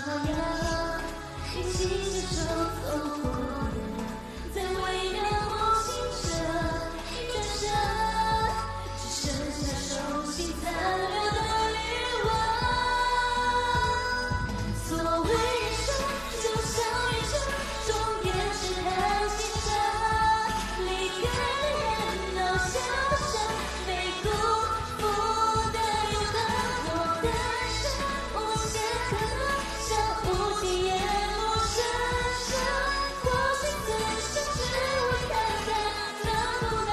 呀，一起携手走过的，在微妙梦醒着，一转身，只剩下手心残留的余温。所谓人生，就像旅程，终点是安静着，离开的人，渺小的神，没辜负的永恒。我的人生无限可能，像无尽夜幕深深。或许此生只为看看能不能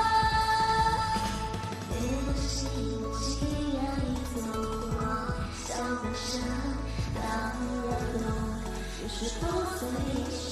连着心情让你走过小半生，当然懂，有时不曾理解。